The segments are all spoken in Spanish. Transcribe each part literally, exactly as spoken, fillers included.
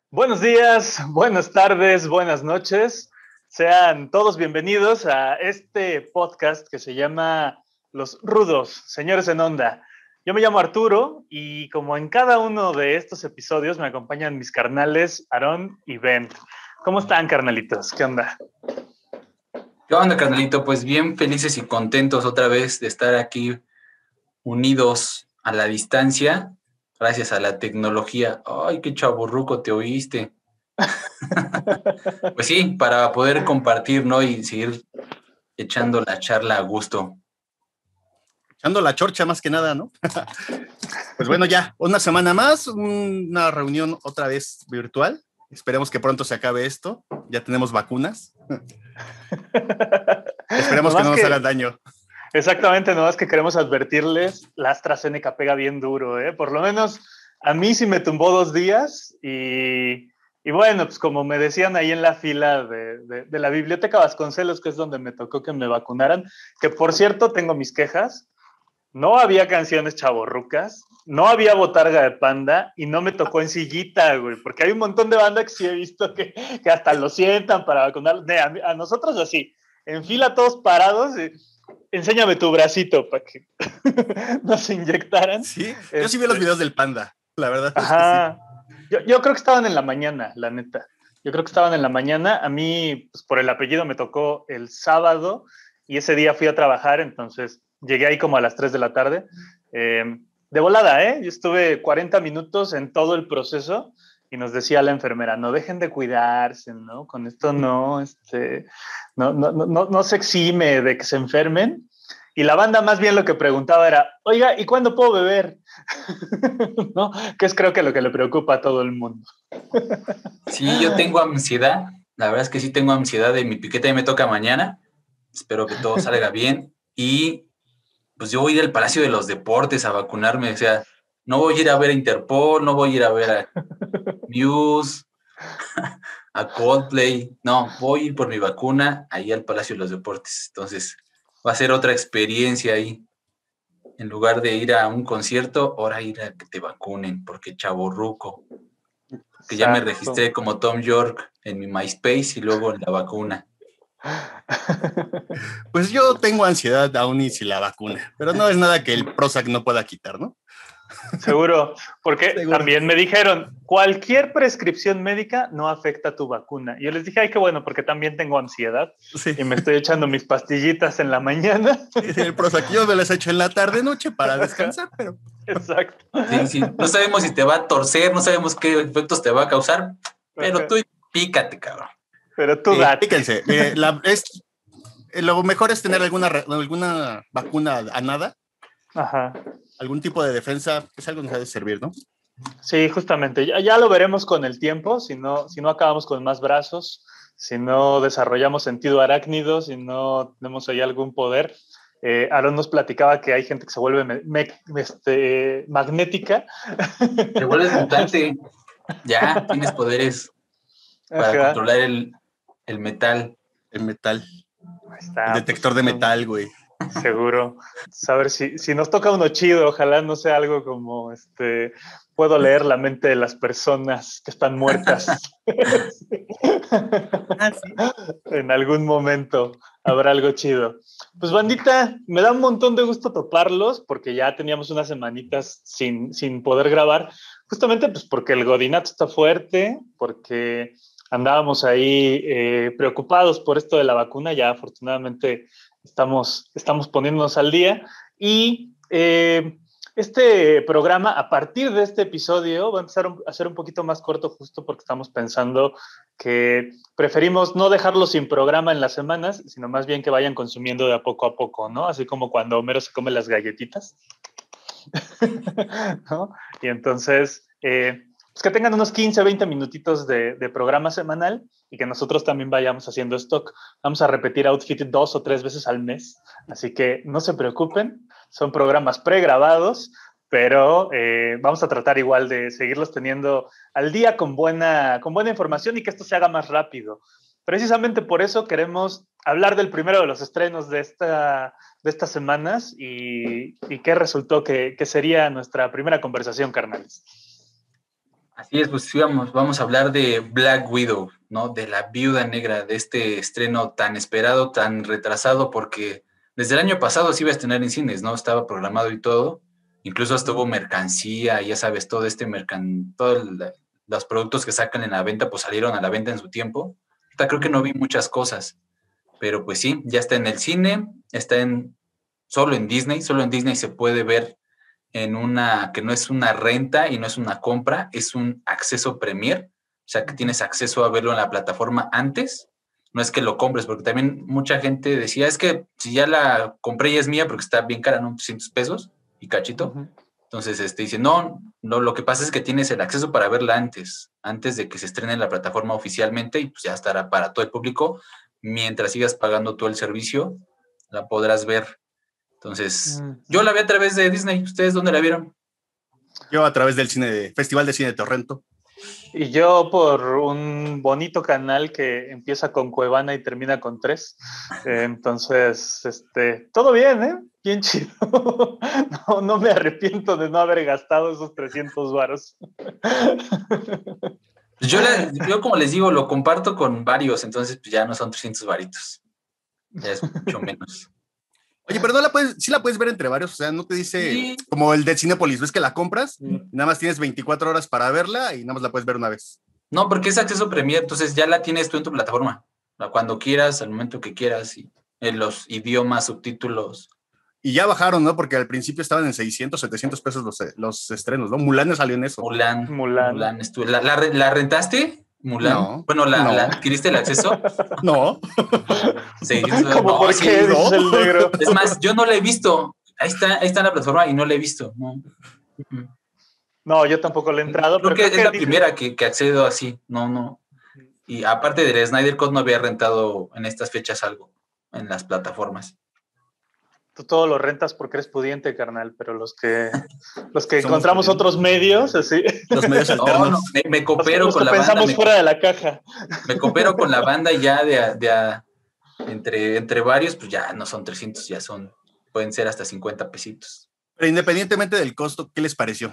Buenos días, buenas tardes, buenas noches. Sean todos bienvenidos a este podcast que se llama Los Rudos, Señores en Onda. Yo me llamo Arturo y como en cada uno de estos episodios me acompañan mis carnales Aarón y Ben. ¿Cómo están, carnalitos? ¿Qué onda? ¿Qué onda, carnalito? Pues bien felices y contentos otra vez de estar aquí unidos a la distancia gracias a la tecnología. Ay, qué chavorruco te oíste. Pues sí, para poder compartir, ¿no? Y seguir echando la charla a gusto. Echando la chorcha más que nada, ¿no? Pues bueno, ya, una semana más, una reunión otra vez virtual. Esperemos que pronto se acabe esto. Ya tenemos vacunas. Esperemos que no nos que, hagan daño. Exactamente, nomás que queremos advertirles, la AstraZeneca pega bien duro, ¿eh? Por lo menos a mí sí me tumbó dos días y, y bueno, pues como me decían ahí en la fila de, de, de la Biblioteca Vasconcelos, que es donde me tocó que me vacunaran, que por cierto tengo mis quejas, no había canciones chavorrucas, no había botarga de Panda y no me tocó en sillita, güey, porque hay un montón de banda que sí he visto que, que hasta lo sientan para vacunar. A, a nosotros así, en fila todos parados, y, enséñame tu bracito para que nos inyectaran. Sí, este... yo sí vi los videos del Panda, la verdad. Ajá. Es que sí. yo, yo creo que estaban en la mañana, la neta. Yo creo que estaban en la mañana. A mí, pues, por el apellido me tocó el sábado y ese día fui a trabajar, entonces llegué ahí como a las tres de la tarde. Eh, de volada, ¿eh? Yo estuve cuarenta minutos en todo el proceso y nos decía la enfermera, no dejen de cuidarse, ¿no? Con esto no, este, no, no, no, no se exime de que se enfermen. Y la banda más bien lo que preguntaba era, oiga, ¿y cuándo puedo beber? ¿No? Que es creo que lo que le preocupa a todo el mundo. Sí, yo tengo ansiedad. La verdad es que sí tengo ansiedad de mi piquete y me toca mañana. Espero que todo salga bien. Y pues yo voy a ir al Palacio de los Deportes a vacunarme. O sea, no voy a ir a ver a Interpol, no voy a ir a ver a Muse, a Coldplay. No, voy a ir por mi vacuna ahí al Palacio de los Deportes. Entonces, va a ser otra experiencia ahí. En lugar de ir a un concierto, ahora ir a que te vacunen, porque chavorruco. Que ya me registré como Tom York en mi MySpace y luego en la vacuna. Pues yo tengo ansiedad aún y si la vacuna, pero no es nada que el Prozac no pueda quitar, ¿no? Seguro, porque Seguro. También me dijeron, cualquier prescripción médica no afecta a tu vacuna. Y yo les dije, ay, qué bueno, porque también tengo ansiedad sí. y me estoy echando mis pastillitas en la mañana. Sí, el Prozac yo me las echo en la tarde-noche para descansar, pero... Exacto. Sí, sí, no sabemos si te va a torcer, no sabemos qué efectos te va a causar, pero tú pícate, cabrón. Pero tú sí, date. Píquense. Mire, la, es, lo mejor es tener alguna, alguna vacuna a nada. Ajá. Algún tipo de defensa, es algo que nos ha de servir, ¿no? Sí, justamente. Ya, ya lo veremos con el tiempo, si no, si no acabamos con más brazos, si no desarrollamos sentido arácnido, si no tenemos ahí algún poder. Eh, Aaron nos platicaba que hay gente que se vuelve me, me, este, magnética. Te vuelves mutante. Ya, tienes poderes para Ajá. controlar el, el metal. El metal. Ahí está, el detector pues, de metal, güey. Seguro. Saber si, si nos toca uno chido, ojalá no sea algo como este. Puedo leer la mente de las personas que están muertas. Ah, sí. En algún momento habrá algo chido. Pues bandita, me da un montón de gusto toparlos porque ya teníamos unas semanitas sin, sin poder grabar, justamente pues porque el godinato está fuerte, porque andábamos ahí eh, preocupados por esto de la vacuna, ya afortunadamente estamos, estamos poniéndonos al día y eh, este programa, a partir de este episodio, va a empezar a ser un poquito más corto justo porque estamos pensando que preferimos no dejarlo sin programa en las semanas, sino más bien que vayan consumiendo de a poco a poco, ¿no? Así como cuando Homero se come las galletitas, ¿no? Y entonces, eh, pues que tengan unos quince, veinte minutitos de, de programa semanal y que nosotros también vayamos haciendo stock. Vamos a repetir Outfit dos o tres veces al mes, así que no se preocupen, son programas pregrabados, pero eh, vamos a tratar igual de seguirlos teniendo al día con buena, con buena información y que esto se haga más rápido. Precisamente por eso queremos hablar del primero de los estrenos de, esta, de estas semanas y, y qué resultó que, que sería nuestra primera conversación, carnales. Así es, pues sí, vamos, vamos a hablar de Black Widow, ¿no? De la Viuda Negra, de este estreno tan esperado, tan retrasado, porque desde el año pasado se iba a estrenar en cines, ¿no? Estaba programado y todo. Incluso hasta hubo mercancía, ya sabes, todo este mercan, todos los productos que sacan en la venta, pues salieron a la venta en su tiempo. Hasta creo que no vi muchas cosas, pero pues sí, ya está en el cine, está en solo en Disney, solo en Disney se puede ver en una, que no es una renta y no es una compra, es un acceso Premier, o sea que tienes acceso a verlo en la plataforma antes, no es que lo compres, porque también mucha gente decía, es que si ya la compré ya es mía porque está bien cara, ¿no? trescientos pesos y cachito. Uh-huh. Entonces, este, dice, no, no, lo que pasa es que tienes el acceso para verla antes, antes de que se estrene en la plataforma oficialmente y pues ya estará para todo el público. Mientras sigas pagando todo el servicio, la podrás ver. Entonces, uh-huh. yo la vi a través de Disney. ¿Ustedes dónde la vieron? Yo a través del cine de, Festival de Cine de Torrento. Y yo por un bonito canal que empieza con Cuevana y termina con tres. Eh, entonces, este, todo bien, ¿eh? Bien chido. No, no me arrepiento de no haber gastado esos trescientos varos. Yo, la, yo, como les digo, lo comparto con varios, entonces pues ya no son trescientos varitos. Ya es mucho menos. Oye, pero no la puedes, sí la puedes ver entre varios, o sea, no te dice, sí, como el de Cinépolis, ves que la compras, sí, nada más tienes veinticuatro horas para verla y nada más la puedes ver una vez. No, porque es acceso Premier, entonces ya la tienes tú en tu plataforma, cuando quieras, al momento que quieras, y en los idiomas, subtítulos. Y ya bajaron, ¿no? Porque al principio estaban en seiscientos, setecientos pesos los, los estrenos, ¿no? Mulan salió en eso. Mulan, Mulan. Mulan estuvo, ¿la, la, ¿La rentaste? Mulan. No, bueno, ¿la, no. ¿la adquiriste el acceso? No. Sí, ¿Cómo no, por sí, qué? ¿no? El negro. Es más, yo no la he visto. Ahí está, ahí está en la plataforma y no la he visto. No, no yo tampoco le he entrado. Creo pero que creo es que la dice... primera que, que accedo así. No, no. Y aparte del Snyder Cut no había rentado en estas fechas algo en las plataformas. Tú todo lo rentas porque eres pudiente, carnal, pero los que los que encontramos pudientes. Otros medios, así. Los medios alternos. No, no, me, me coopero los que, con los que la pensamos banda. fuera me, de la caja. Me coopero con la banda y ya de, de, de entre, entre varios, pues ya no son trescientos, ya son, pueden ser hasta cincuenta pesitos. Pero independientemente del costo, ¿qué les pareció?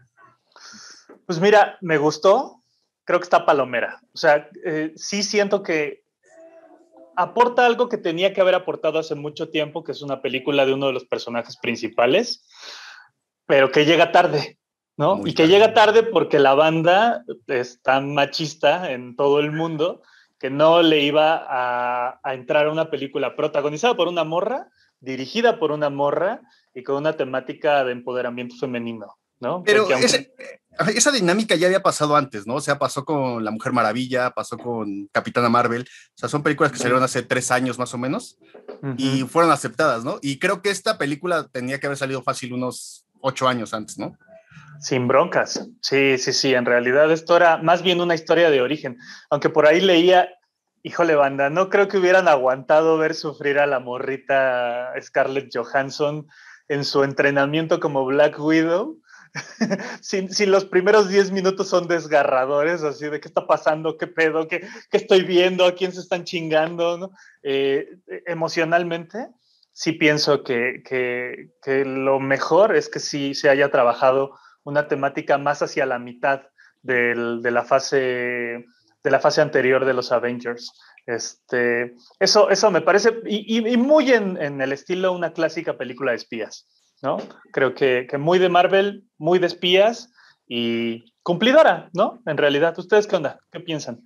Pues mira, me gustó, creo que está palomera. O sea, eh, sí siento que aporta algo que tenía que haber aportado hace mucho tiempo, que es una película de uno de los personajes principales, pero que llega tarde, ¿no? Muy y que tarde. llega tarde porque la banda es tan machista en todo el mundo que no le iba a, a entrar a una película protagonizada por una morra, dirigida por una morra y con una temática de empoderamiento femenino, ¿no? Pero aunque... ese, esa dinámica ya había pasado antes, ¿no? O sea, pasó con La Mujer Maravilla, pasó con Capitana Marvel, o sea, son películas que salieron hace tres años más o menos uh-huh. y fueron aceptadas, ¿no? Y creo que esta película tenía que haber salido fácil unos ocho años antes, ¿no? Sin broncas, sí, sí, sí, en realidad esto era más bien una historia de origen, aunque por ahí leía, híjole banda, no creo que hubieran aguantado ver sufrir a la morrita Scarlett Johansson en su entrenamiento como Black Widow. Si, si los primeros diez minutos son desgarradores, así de qué está pasando, qué pedo, qué, qué estoy viendo, a quién se están chingando, ¿no? Eh, emocionalmente, sí pienso que, que, que lo mejor es que sí se haya trabajado una temática más hacia la mitad del, de, la fase, de la fase anterior de los Avengers. Este, eso, eso me parece, y, y, y muy en, en el estilo una clásica película de espías, ¿no? Creo que, que muy de Marvel, muy de espías y cumplidora, ¿no? En realidad, ¿ustedes qué onda? ¿Qué piensan?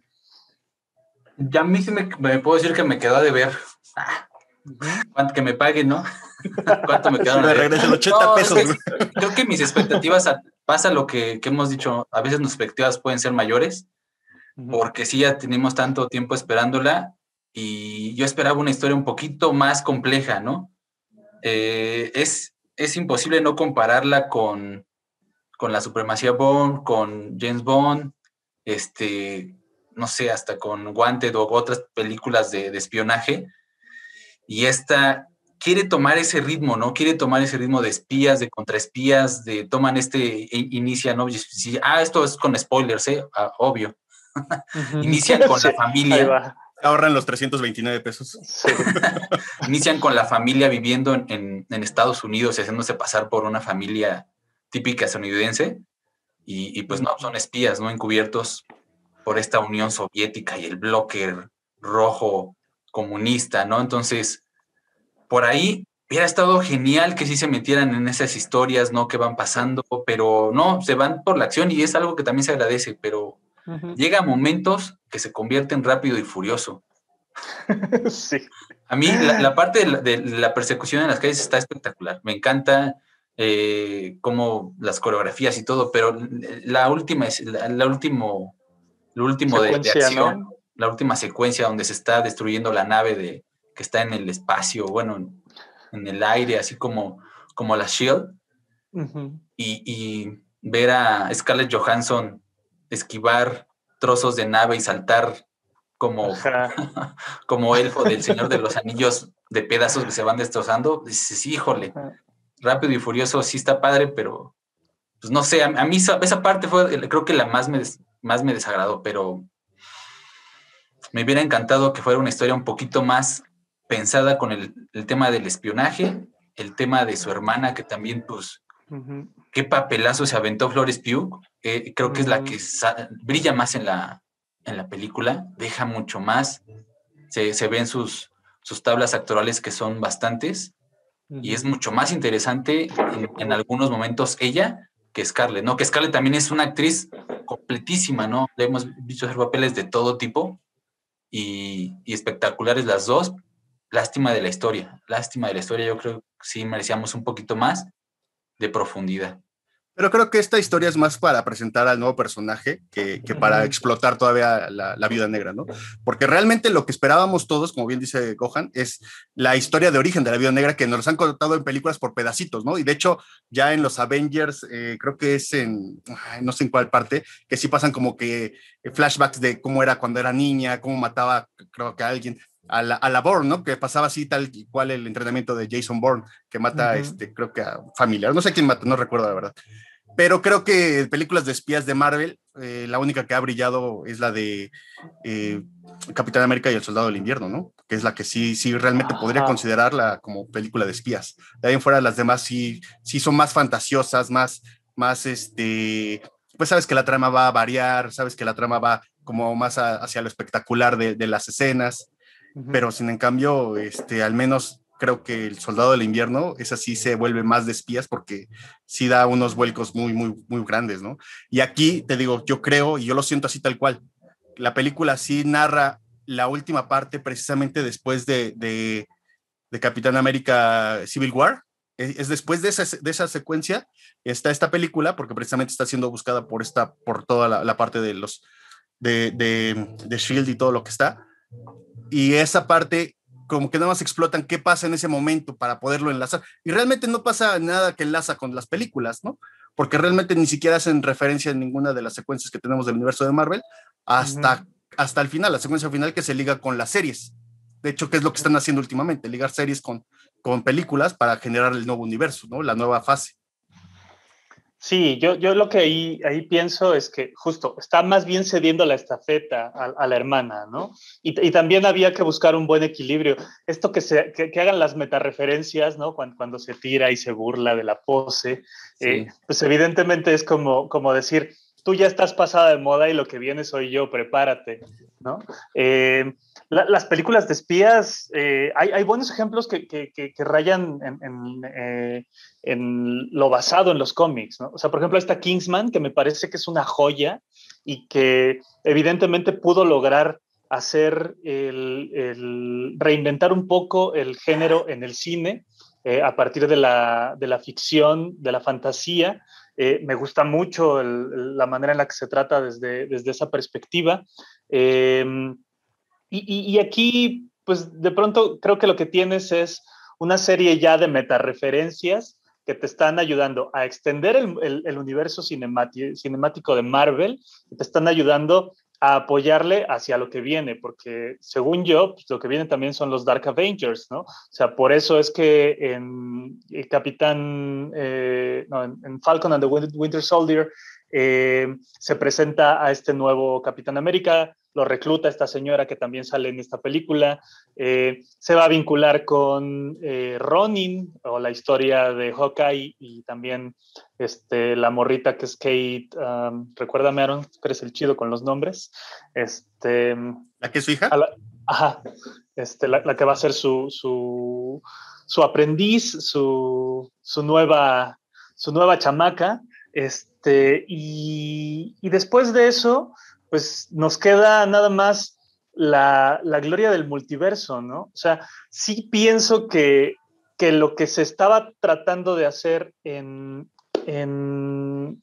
Ya a mí sí me, me puedo decir que me quedó de ver. Ah, ¿cuánto que me paguen, no? ¿Cuánto me quedaron? Me regresan ochenta no, pesos. Es que, creo que mis expectativas, pasa lo que, que hemos dicho, a veces nuestras expectativas pueden ser mayores, uh-huh. porque sí ya tenemos tanto tiempo esperándola y yo esperaba una historia un poquito más compleja, ¿no? Eh, es es imposible no compararla con, con la supremacía Bond, con James Bond, este, no sé, hasta con Wanted o otras películas de, de espionaje. Y esta quiere tomar ese ritmo, ¿no? Quiere tomar ese ritmo de espías, de contraespías, de toman este, inicia, ¿no? Si, ah, esto es con spoilers, ¿eh? Ah, obvio. Uh-huh. Inician con sí, la familia. Ahorran los trescientos veintinueve pesos. Sí. Inician con la familia viviendo en, en, en Estados Unidos y haciéndose pasar por una familia típica estadounidense. y, y pues no, son espías, ¿no? Encubiertos por esta Unión Soviética y el bloque rojo comunista, ¿no? Entonces, por ahí hubiera estado genial que sí se metieran en esas historias, ¿no? Que van pasando, pero no, se van por la acción y es algo que también se agradece, pero uh-huh. Llega a momentos que se convierten rápido y furioso. Sí. A mí la, la parte de la, de la persecución en las calles está espectacular. Me encanta eh, como las coreografías y todo, pero la última, la, la último, lo último de, de acción, ¿no? La última secuencia donde se está destruyendo la nave de, que está en el espacio, bueno, en, en el aire, así como, como la Shield, uh-huh. y, y ver a Scarlett Johansson esquivar trozos de nave y saltar como, como elfo del Señor de los Anillos de pedazos que se van destrozando, dices, híjole, Rápido y Furioso sí está padre, pero pues no sé, a, a mí esa, esa parte fue, creo que la más me, más me desagradó, pero me hubiera encantado que fuera una historia un poquito más pensada con el, el tema del espionaje, el tema de su hermana, que también, pues, uh-huh. qué papelazo se aventó Florence Pugh, eh, creo que uh-huh. es la que sa- brilla más en la, en la película, deja mucho más, se, se ven sus, sus tablas actorales que son bastantes, uh-huh. y es mucho más interesante en, en algunos momentos ella que Scarlett, ¿no? Que Scarlett también es una actriz completísima, ¿no? Le hemos visto hacer papeles de todo tipo, y, y espectaculares las dos. Lástima de la historia, lástima de la historia, yo creo que sí merecíamos un poquito más de profundidad. Pero creo que esta historia es más para presentar al nuevo personaje que, que para uh-huh. explotar todavía la, la Viuda Negra, ¿no? Porque realmente lo que esperábamos todos, como bien dice Gohan, es la historia de origen de la Viuda Negra que nos han contado en películas por pedacitos, ¿no? Y de hecho, ya en los Avengers, eh, creo que es en, no sé en cuál parte, que sí pasan como que flashbacks de cómo era cuando era niña, cómo mataba, creo que a alguien. A la, a la Bourne, ¿no? Que pasaba así tal y cual el entrenamiento de Jason Bourne, que mata, uh-huh. este, creo que a familiar, no sé quién mata, no recuerdo la verdad. Pero creo que películas de espías de Marvel, eh, la única que ha brillado es la de eh, Capitán América y el Soldado del Invierno, ¿no? Que es la que sí, sí realmente podría Ajá. considerarla como película de espías. De ahí en fuera las demás sí, sí son más fantasiosas, más, más este, pues sabes que la trama va a variar, sabes que la trama va como más a, hacia lo espectacular de, de las escenas, uh-huh. pero sin en cambio, este, al menos creo que el Soldado del Invierno, esa sí se vuelve más de espías porque sí da unos vuelcos muy, muy, muy grandes, ¿no? Y aquí, te digo, yo creo, y yo lo siento así tal cual, la película sí narra la última parte precisamente después de, de, de Capitán América Civil War, es, es después de esa, de esa secuencia, está esta película, porque precisamente está siendo buscada por, esta, por toda la, la parte de los, de, de, de Shield y todo lo que está, y esa parte como que nada más explotan qué pasa en ese momento para poderlo enlazar. Y realmente no pasa nada que enlaza con las películas, ¿no? Porque realmente ni siquiera hacen referencia en ninguna de las secuencias que tenemos del universo de Marvel hasta, uh-huh. hasta el final, la secuencia final que se liga con las series. De hecho, ¿qué es lo que están haciendo últimamente? Ligar series con, con películas para generar el nuevo universo, ¿no? La nueva fase. Sí, yo, yo lo que ahí, ahí pienso es que justo está más bien cediendo la estafeta a, a la hermana, ¿no? Y, y también había que buscar un buen equilibrio. Esto que, se, que, que hagan las metareferencias, ¿no? Cuando, cuando se tira y se burla de la pose, sí. eh, pues evidentemente es como, como decir, tú ya estás pasada de moda y lo que viene soy yo, prepárate, ¿no? Eh, la, las películas de espías, eh, hay, hay buenos ejemplos que, que, que, que rayan en, en, eh, en lo basado en los cómics, ¿no? O sea, por ejemplo, esta Kingsman, que me parece que es una joya y que evidentemente pudo lograr hacer el, el reinventar un poco el género en el cine eh, a partir de la, de la ficción, de la fantasía. Eh, me gusta mucho el, la manera en la que se trata desde, desde esa perspectiva. Eh, y, y, y aquí, pues de pronto creo que lo que tienes es una serie ya de metareferencias que te están ayudando a extender el, el, el universo cinemático, cinemático de Marvel, y te están ayudando a apoyarle hacia lo que viene, porque según yo, pues, lo que viene también son los Dark Avengers, ¿no? O sea, por eso es que en Capitán, eh, no, en, en Falcon and the Winter Soldier, eh, se presenta a este nuevo Capitán América, lo recluta esta señora que también sale en esta película, eh, se va a vincular con eh, Ronin, o la historia de Hawkeye, y también este, la morrita que es Kate, um, recuérdame, Aaron, tú eres el chido con los nombres. Este, ¿La que es su hija? la, ajá, este, la, la que va a ser su, su, su aprendiz, su, su, nueva, su nueva chamaca, este, y, y después de eso, pues nos queda nada más la, la gloria del multiverso, ¿no? O sea, sí pienso que, que lo que se estaba tratando de hacer en, en,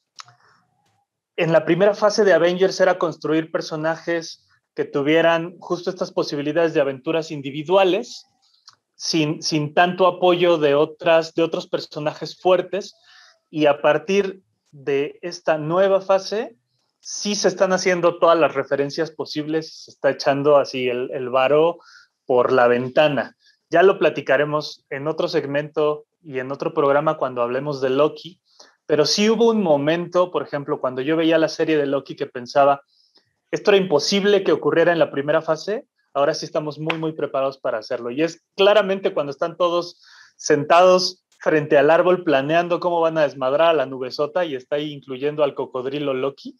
en la primera fase de Avengers era construir personajes que tuvieran justo estas posibilidades de aventuras individuales, sin, sin tanto apoyo de, otras, de otros personajes fuertes, y a partir de esta nueva fase sí se están haciendo todas las referencias posibles, se está echando así el, el varo por la ventana. Ya lo platicaremos en otro segmento y en otro programa cuando hablemos de Loki, pero sí hubo un momento, por ejemplo, cuando yo veía la serie de Loki, que pensaba, esto era imposible que ocurriera en la primera fase, ahora sí estamos muy, muy preparados para hacerlo. Y es claramente cuando están todos sentados frente al árbol planeando cómo van a desmadrar a la nubesota, y está ahí incluyendo al cocodrilo Loki.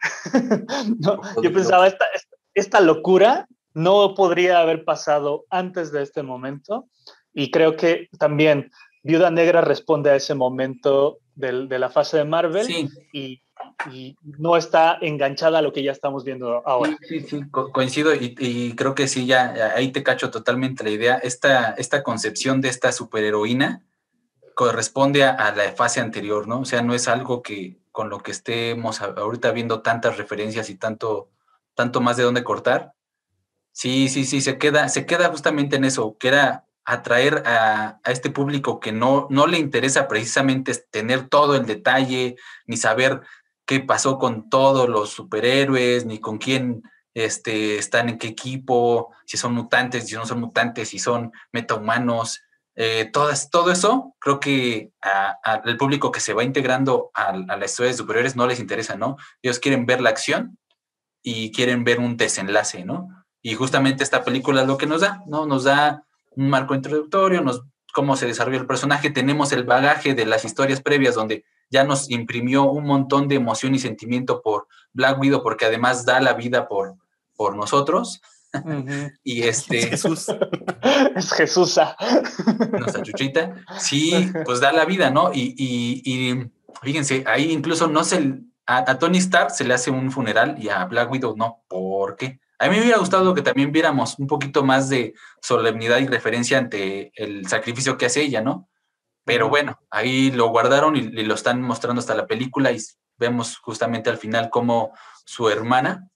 No, yo pensaba, esta, esta, esta locura no podría haber pasado antes de este momento, y creo que también Viuda Negra responde a ese momento del, de la fase de Marvel, sí. y, y no está enganchada a lo que ya estamos viendo ahora. Sí, sí, sí, co coincido, y, y creo que sí, ya ahí te cacho totalmente la idea. Esta, esta concepción de esta superheroína corresponde a, a la fase anterior, ¿no? O sea, no es algo que con lo que estemos ahorita viendo tantas referencias y tanto, tanto más de dónde cortar. Sí, sí, sí, se queda, se queda justamente en eso, que era atraer a, a este público que no, no le interesa precisamente tener todo el detalle, ni saber qué pasó con todos los superhéroes, ni con quién este, están en qué equipo, si son mutantes, si no son mutantes, si son metahumanos. Eh, todas, todo eso, creo que al público que se va integrando a, a la historia de superhéroes no les interesa, ¿no? Ellos quieren ver la acción y quieren ver un desenlace, ¿no? Y justamente esta película es lo que nos da, ¿no? Nos da un marco introductorio, nos, cómo se desarrolla el personaje, tenemos el bagaje de las historias previas donde ya nos imprimió un montón de emoción y sentimiento por Black Widow, porque además da la vida por, por nosotros. Uh-huh. Y este... Es Jesús. Es Jesúsa. Nuestra chuchita. Sí, pues da la vida, ¿no? Y, y, y fíjense, ahí incluso no se... A, a Tony Stark se le hace un funeral y a Black Widow no. ¿Por qué? A mí me hubiera gustado que también viéramos un poquito más de solemnidad y referencia ante el sacrificio que hace ella, ¿no? Pero bueno, ahí lo guardaron y, y lo están mostrando hasta la película, y vemos justamente al final cómo su hermana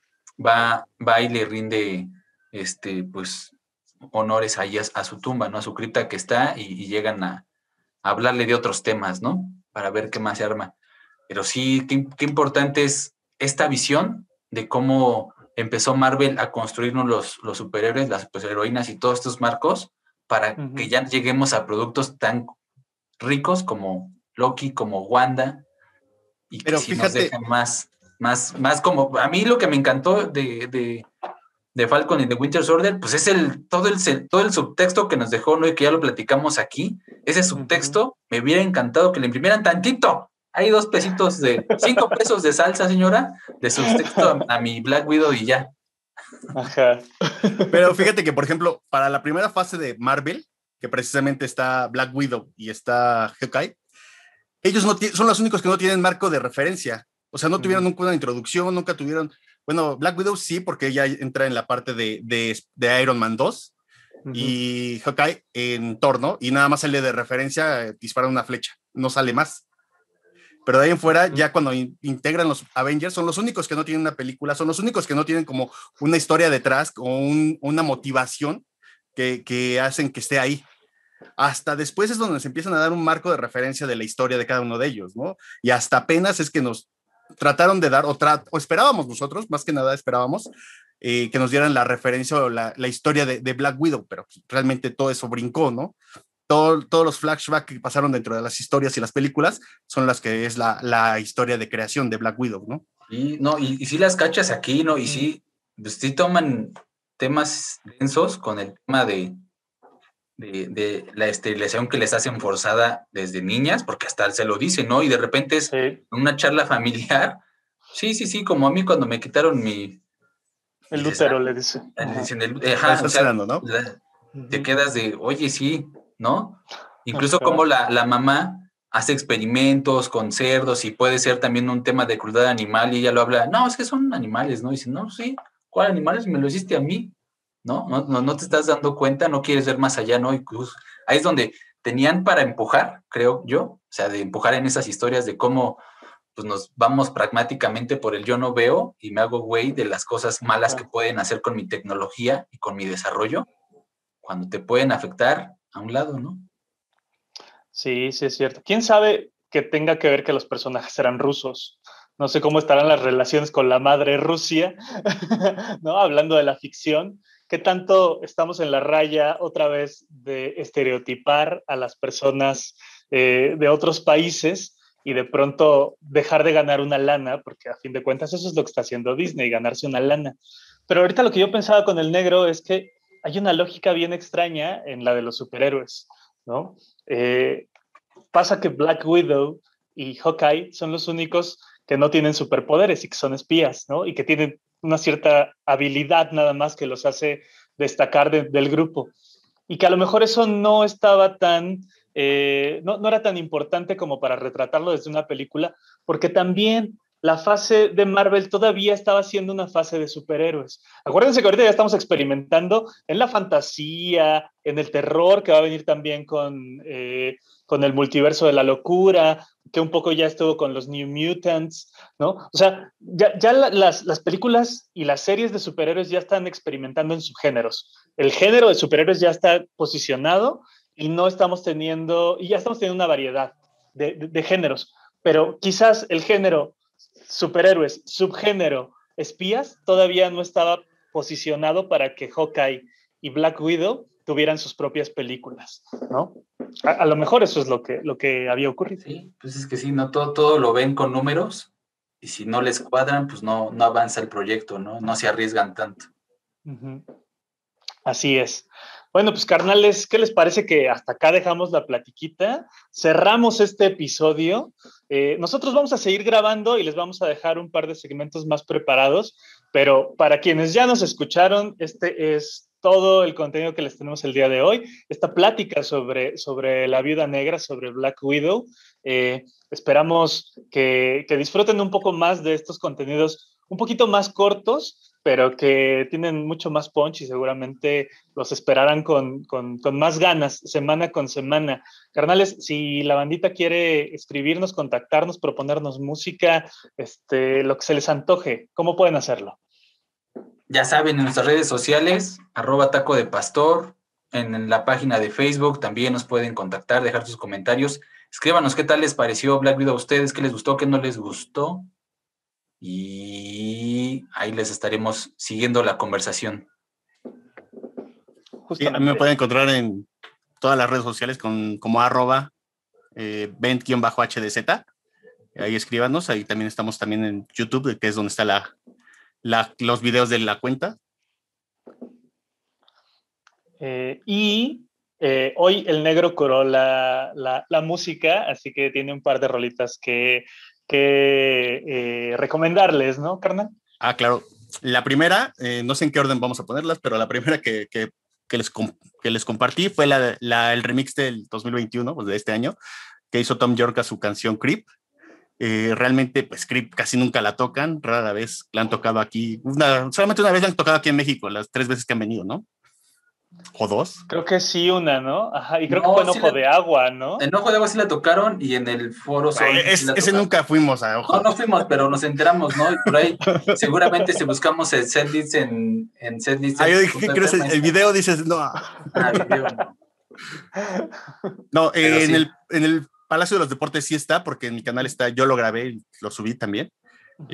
va, va y le rinde este, pues, honores ahí a, a su tumba, ¿no? A su cripta que está, y, y llegan a, a hablarle de otros temas, ¿no? Para ver qué más se arma. Pero sí, qué, qué importante es esta visión de cómo empezó Marvel a construirnos los, los superhéroes, las superheroínas y todos estos marcos para uh-huh. que ya lleguemos a productos tan ricos como Loki, como Wanda, y Pero que si fíjate, nos dejan más, más, más como... A mí lo que me encantó de, de, de Falcon y de Winter Soldier, pues es el todo, el todo el subtexto que nos dejó, ¿no? Y que ya lo platicamos aquí. Ese subtexto, uh-huh. me hubiera encantado que le imprimieran tantito. Hay dos pesitos de, cinco pesos de salsa, señora, de subtexto a, a mi Black Widow y ya. Ajá. Pero fíjate que, por ejemplo, para la primera fase de Marvel, que precisamente está Black Widow y está Hawkeye, ellos no son los únicos que no tienen marco de referencia. O sea, no uh-huh. tuvieron nunca una introducción, nunca tuvieron... Bueno, Black Widow sí, porque ella entra en la parte de, de, de Iron Man dos, uh-huh. y Hawkeye en Thor, ¿no? Y nada más sale de referencia, dispara una flecha, no sale más. Pero de ahí en fuera, uh-huh. ya cuando in- integran los Avengers, son los únicos que no tienen una película, son los únicos que no tienen como una historia detrás o un, una motivación que, que hacen que esté ahí. Hasta después es donde nos empiezan a dar un marco de referencia de la historia de cada uno de ellos, ¿no? Y hasta apenas es que nos trataron de dar, o, tra- o esperábamos nosotros, más que nada esperábamos, eh, que nos dieran la referencia o la, la historia de, de Black Widow, pero realmente todo eso brincó, ¿no? todo, todos los flashbacks que pasaron dentro de las historias y las películas son las que es la, la historia de creación de Black Widow, ¿no? Y, no, y, y sí las cachas aquí, ¿no? Y sí, pues sí toman temas densos con el tema de, de, de la esterilización que les hacen forzada desde niñas, porque hasta se lo dicen, ¿no? Y de repente es Sí. una charla familiar. Sí, sí, sí, como a mí cuando me quitaron mi... El dices, útero, ah, le dice. le Ajá. dicen el- Ahí ajá, está o sea, cenando, ¿no? la- te Ujú. quedas de, oye, sí, ¿no? Incluso Ajá. como la, la mamá hace experimentos con cerdos y puede ser también un tema de crueldad animal y ella lo habla, no, es que son animales, ¿no? Y dice, no, sí, ¿cuál animales? Me lo hiciste a mí, ¿no? No, no, no te estás dando cuenta, no quieres ver más allá, ¿no? Incluso ahí es donde tenían para empujar, creo yo, o sea, de empujar en esas historias de cómo pues nos vamos pragmáticamente por el yo no veo y me hago güey de las cosas malas que pueden hacer con mi tecnología y con mi desarrollo, cuando te pueden afectar a un lado, ¿no? Sí, sí es cierto. ¿Quién sabe que tenga que ver que los personajes eran rusos? No sé cómo estarán las relaciones con la madre Rusia, ¿no? Hablando de la ficción, ¿qué tanto estamos en la raya otra vez de estereotipar a las personas eh, de otros países y de pronto dejar de ganar una lana? Porque a fin de cuentas eso es lo que está haciendo Disney, ganarse una lana. Pero ahorita lo que yo pensaba con el negro es que hay una lógica bien extraña en la de los superhéroes, ¿no? Eh, pasa que Black Widow y Hawkeye son los únicos que no tienen superpoderes y que son espías, ¿no? Y que tienen una cierta habilidad nada más que los hace destacar de, del grupo. Y que a lo mejor eso no estaba tan, eh, no, no era tan importante como para retratarlo desde una película, porque también la fase de Marvel todavía estaba siendo una fase de superhéroes. Acuérdense que ahorita ya estamos experimentando en la fantasía, en el terror, que va a venir también con, eh, con el multiverso de la locura, que un poco ya estuvo con los New Mutants, ¿no? O sea, ya, ya la, las, las películas y las series de superhéroes ya están experimentando en subgéneros. El género de superhéroes ya está posicionado y no estamos teniendo, y ya estamos teniendo una variedad de, de, de géneros, pero quizás el género superhéroes, subgénero espías, todavía no estaba posicionado para que Hawkeye y Black Widow tuvieran sus propias películas, ¿no? A, a lo mejor eso es lo que, lo que había ocurrido. Sí, pues es que sí, no todo, todo lo ven con números y si no les cuadran, pues no, no avanza el proyecto, ¿no? No se arriesgan tanto. Uh-huh. Así es. Bueno, pues carnales, ¿qué les parece que hasta acá dejamos la platiquita? Cerramos este episodio. Eh, nosotros vamos a seguir grabando y les vamos a dejar un par de segmentos más preparados, pero para quienes ya nos escucharon, este es todo el contenido que les tenemos el día de hoy. Esta plática sobre, sobre la Viuda Negra, sobre Black Widow. Eh, esperamos que, que disfruten un poco más de estos contenidos un poquito más cortos, pero que tienen mucho más punch y seguramente los esperarán con, con, con más ganas, semana con semana. Carnales, si la bandita quiere escribirnos, contactarnos, proponernos música, este, lo que se les antoje, ¿cómo pueden hacerlo? Ya saben, en nuestras redes sociales, arroba taco de pastor, en la página de Facebook también nos pueden contactar, dejar sus comentarios. Escríbanos qué tal les pareció Black Widow a ustedes, qué les gustó, qué no les gustó. Y ahí les estaremos siguiendo la conversación. Sí, a mí me pueden encontrar en todas las redes sociales con, como arroba eh, vent-H D Z. Ahí escríbanos, ahí también estamos también en YouTube, que es donde está la, la, los videos de la cuenta. Eh, y eh, hoy el negro curó la, la, la música, así que tiene un par de rolitas que, que eh, recomendarles, ¿no, carnal? Ah, claro. La primera, eh, no sé en qué orden vamos a ponerlas, pero la primera que, que, que, les, que les compartí fue la, la, el remix del dos mil veintiuno, pues de este año, que hizo Tom York a su canción Creep. Eh, realmente, pues Creep casi nunca la tocan, rara vez la han tocado aquí. Una, solamente una vez la han tocado aquí en México, las tres veces que han venido, ¿no? ¿O dos? Creo que sí, una, ¿no? Ajá, y creo no, que fue en sí Ojo la, de Agua, ¿no? En Ojo de Agua sí la tocaron y en el Foro Sol Ay, es, sí la ese nunca fuimos a Ojo. No, no fuimos, pero nos enteramos, ¿no? Y por ahí, seguramente si buscamos el setlist en, en setlist. Ah, yo dije, ¿qué crees? El, el video dices, no. Ah, video, no. No, eh, en, sí. el, en el Palacio de los Deportes sí está, porque en mi canal está, yo lo grabé y lo subí también.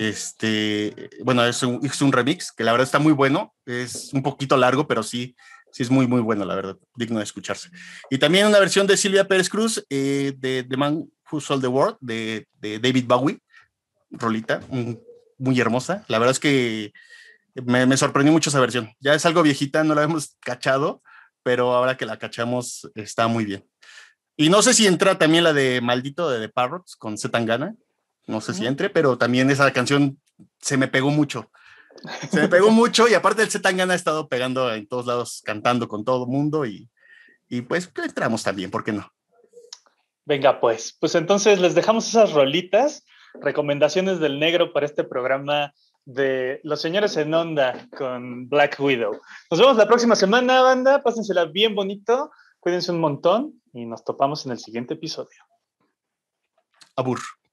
Este, bueno, es un, es un remix que la verdad está muy bueno, es un poquito largo, pero sí, Sí, es muy, muy bueno, la verdad, digno de escucharse. Y también una versión de Silvia Pérez Cruz, eh, de The Man Who Sold the World, de, de David Bowie, rolita, un, muy hermosa. La verdad es que me, me sorprendió mucho esa versión. Ya es algo viejita, no la hemos cachado, pero ahora que la cachamos está muy bien. Y no sé si entra también la de Maldito de The Parrots con Z Tangana, no sé si entre, pero también esa canción se me pegó mucho. Se me pegó mucho y aparte el Z Tangana ha estado pegando en todos lados, cantando con todo el mundo y, y pues entramos también, ¿por qué no? Venga, pues, pues entonces les dejamos esas rolitas, recomendaciones del negro para este programa de Los Señores en Onda con Black Widow. Nos vemos la próxima semana, banda, pásensela bien bonito, cuídense un montón y nos topamos en el siguiente episodio. Abur.